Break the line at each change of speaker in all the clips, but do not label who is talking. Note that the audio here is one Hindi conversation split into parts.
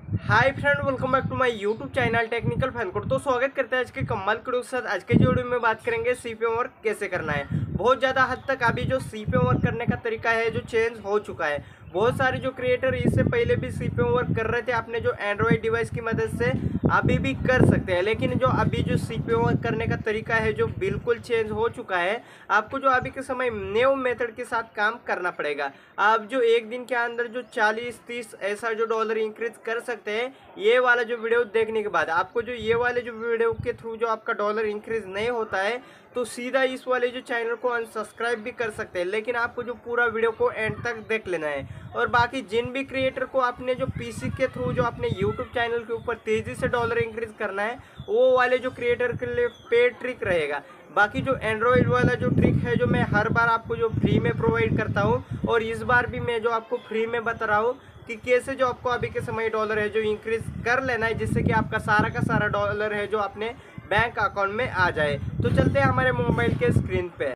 Hi friend, welcome back to my YouTube channel Technical FanCode. तो स्वागत करते हैं आज के कमाल वीडियो के साथ। आज के वीडियो में बात करेंगे सीपीएम वर्क कैसे करना है। बहुत ज़्यादा हद तक अभी जो सीपीएम वर्क करने का तरीका है जो चेंज हो चुका है। बहुत सारे जो क्रिएटर इससे पहले भी सीपीएम वर्क कर रहे थे अपने जो एंड्रॉयड डिवाइस की मदद से, अभी भी कर सकते हैं। लेकिन जो अभी जो सीपीएम वर्क करने का तरीका है जो बिल्कुल चेंज हो चुका है। आपको जो अभी के समय न्यू मेथड के साथ काम करना पड़ेगा। आप जो एक दिन के अंदर जो 40-30 ऐसा जो डॉलर इंक्रीज कर सकते हैं, ये वाला जो वीडियो देखने के बाद आपको जो ये वाले जो वीडियो के थ्रू जो आपका डॉलर इंक्रीज नहीं होता है, तो सीधा इस वाले जो चैनल को अनसब्सक्राइब भी कर सकते हैं। लेकिन आपको जो पूरा वीडियो को एंड तक देख लेना है। और बाकी जिन भी क्रिएटर को अपने जो पीसी के थ्रू जो अपने यूट्यूब चैनल के ऊपर तेजी से डॉलर इंक्रीज करना है, वो वाले जो क्रिएटर के लिए पेड ट्रिक रहेगा। बाकी जो एंड्रॉयड वाला जो ट्रिक है जो मैं हर बार आपको जो फ्री में प्रोवाइड करता हूँ, और इस बार भी मैं जो आपको फ्री में बता रहा हूँ कि कैसे जो आपको अभी के समय डॉलर है जो इंक्रीज कर लेना है, जिससे कि आपका सारा का सारा डॉलर है जो अपने बैंक अकाउंट में आ जाए। तो चलते हैं हमारे मोबाइल के स्क्रीन पे।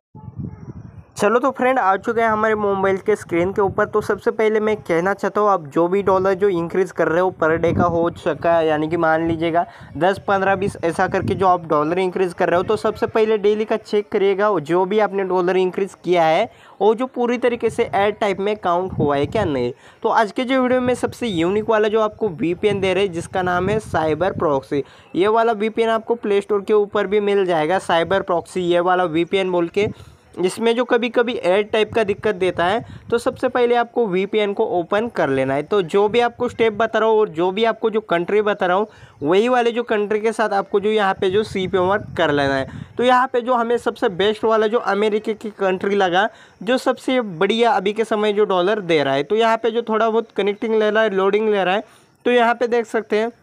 चलो तो फ्रेंड, आ चुके हैं हमारे मोबाइल के स्क्रीन के ऊपर। तो सबसे पहले मैं कहना चाहता हूँ, आप जो भी डॉलर जो इंक्रीज कर रहे हो पर डे का हो सका, यानी कि मान लीजिएगा 10, 15, 20 ऐसा करके जो आप डॉलर इंक्रीज कर रहे हो, तो सबसे पहले डेली का चेक करिएगा जो भी आपने डॉलर इंक्रीज किया है वो जो पूरी तरीके से ऐड टाइप में काउंट हुआ है क्या नहीं। तो आज के जो वीडियो में सबसे यूनिक वाला जो आपको वीपीएन दे रहे हैं, जिसका नाम है साइबर प्रॉक्सी। ये वाला वीपीएन आपको प्ले स्टोर के ऊपर भी मिल जाएगा, साइबर प्रॉक्सी ये वाला वीपीएन बोल के। इसमें जो कभी कभी ऐड टाइप का दिक्कत देता है, तो सबसे पहले आपको वीपीएन को ओपन कर लेना है। तो जो भी आपको स्टेप बता रहा हूँ और जो भी आपको जो कंट्री बता रहा हूँ, वही वाले जो कंट्री के साथ आपको जो यहाँ पे जो सीपीएम वर्क कर लेना है। तो यहाँ पे जो हमें सबसे बेस्ट वाला जो अमेरिका की कंट्री लगा, जो सबसे बढ़िया अभी के समय जो डॉलर दे रहा है। तो यहाँ पे जो थोड़ा बहुत कनेक्टिंग ले रहा है, लोडिंग ले रहा है, तो यहाँ पे देख सकते हैं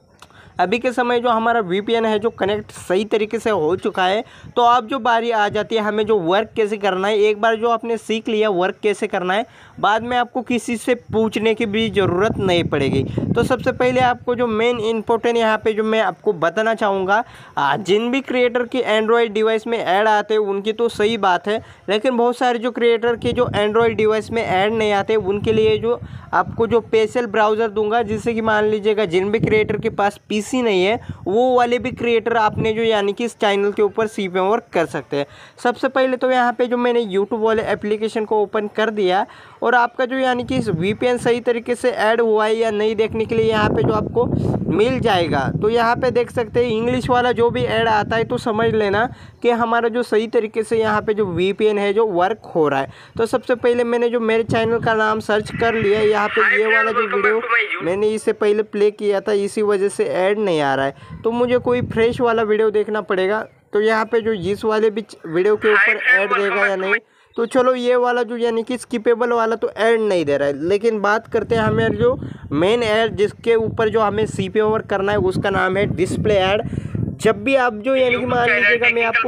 अभी के समय जो हमारा वीपीएन है जो कनेक्ट सही तरीके से हो चुका है। तो अब जो बारी आ जाती है हमें जो वर्क कैसे करना है। एक बार जो आपने सीख लिया वर्क कैसे करना है, बाद में आपको किसी से पूछने की भी ज़रूरत नहीं पड़ेगी। तो सबसे पहले आपको जो मेन इंपॉर्टेंट यहाँ पे जो मैं आपको बताना चाहूँगा, जिन भी क्रिएटर की एंड्रॉयड डिवाइस में ऐड आते हैं उनकी तो सही बात है, लेकिन बहुत सारे जो क्रिएटर के जो एंड्रॉयड डिवाइस में ऐड नहीं आते, उनके लिए जो आपको जो स्पेशल ब्राउज़र दूंगा, जिससे कि मान लीजिएगा जिन भी क्रिएटर के पास पीसी नहीं है, वो वाले भी क्रिएटर आपने जो यानी कि इस चैनल के ऊपर सीपीएम वर्क कर सकते हैं। सबसे पहले तो यहाँ पे जो मैंने यूट्यूब वाले एप्लीकेशन को ओपन कर दिया, और आपका जो यानी कि इस वीपीएन सही तरीके से ऐड हुआ है या नहीं देखने के लिए यहाँ पे जो आपको मिल जाएगा। तो यहाँ पे देख सकते हैं इंग्लिश वाला जो भी ऐड आता है, तो समझ लेना कि हमारा जो सही तरीके से यहाँ पे जो वीपीएन है जो वर्क हो रहा है। तो सबसे पहले मैंने जो मेरे चैनल का नाम सर्च कर लिया, यहाँ पे ये वाला जो वीडियो मैंने इससे पहले प्ले किया था, इसी वजह से ऐड नहीं आ रहा है। तो मुझे कोई फ्रेश वाला वीडियो देखना पड़ेगा। तो यहाँ पे जो इस वाले भी वीडियो के ऊपर ऐड देगा या नहीं, तो चलो ये वाला जो यानी कि स्किपेबल वाला तो ऐड नहीं दे रहा है। लेकिन बात करते हैं हमें जो मेन ऐड जिसके ऊपर जो हमें सीपीएम वर्क करना है, उसका नाम है डिस्प्ले ऐड। जब भी आप जो यानी कि मान लीजिएगा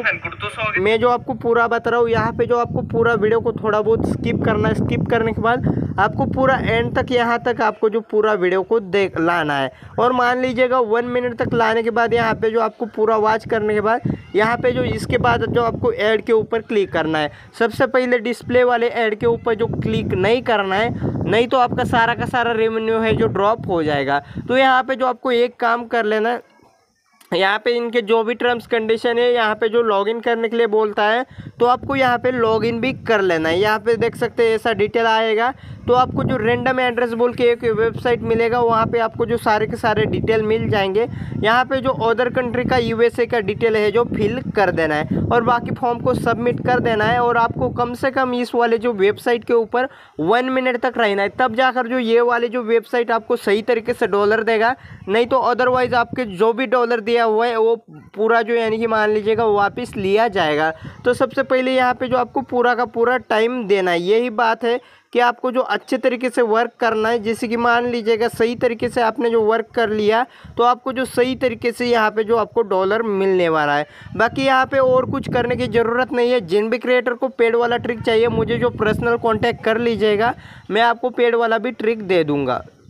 मैं जो आपको पूरा बता रहा हूँ, यहाँ पे जो आपको पूरा वीडियो को थोड़ा बहुत स्किप करना है। स्किप करने के बाद आपको पूरा एंड तक यहाँ तक आपको जो पूरा वीडियो को देख लाना है। और मान लीजिएगा 1 मिनट तक लाने के बाद यहाँ पे जो आपको पूरा वॉच करने के बाद यहाँ पे जो इसके बाद जो आपको ऐड के ऊपर क्लिक करना है। सबसे पहले डिस्प्ले वाले ऐड के ऊपर जो क्लिक नहीं करना है, नहीं तो आपका सारा का सारा रेवेन्यू है जो ड्रॉप हो जाएगा। तो यहाँ पे जो आपको एक काम कर लेना है, यहाँ पे इनके जो भी टर्म्स कंडीशन है, यहाँ पे जो लॉगिन करने के लिए बोलता है, तो आपको यहाँ पे लॉगिन भी कर लेना है। यहाँ पे देख सकते हैं ऐसा डिटेल आएगा। तो आपको जो रैंडम एड्रेस बोल के एक वेबसाइट मिलेगा, वहाँ पे आपको जो सारे के सारे डिटेल मिल जाएंगे। यहाँ पे जो अदर कंट्री का यूएसए का डिटेल है जो फिल कर देना है, और बाकी फॉर्म को सबमिट कर देना है। और आपको कम से कम इस वाले जो वेबसाइट के ऊपर 1 मिनट तक रहना है, तब जाकर जो ये वाले जो वेबसाइट आपको सही तरीके से डॉलर देगा। नहीं तो अदरवाइज आपके जो भी डॉलर दिया हुआ है वो पूरा जो यानी कि मान लीजिएगा वापस लिया जाएगा। तो सबसे पहले यहाँ पे जो आपको पूरा का पूरा टाइम देना है। यही बात है कि आपको जो अच्छे तरीके से वर्क करना है, जैसे कि मान लीजिएगा सही तरीके से आपने जो वर्क कर लिया, तो आपको जो सही तरीके से यहाँ पे जो आपको डॉलर मिलने वाला है। बाकी यहाँ पे और कुछ करने की ज़रूरत नहीं है। जिन भी क्रिएटर को पेड वाला ट्रिक चाहिए, मुझे जो पर्सनल कांटेक्ट कर लीजिएगा, मैं आपको पेड वाला भी ट्रिक दे दूँगा।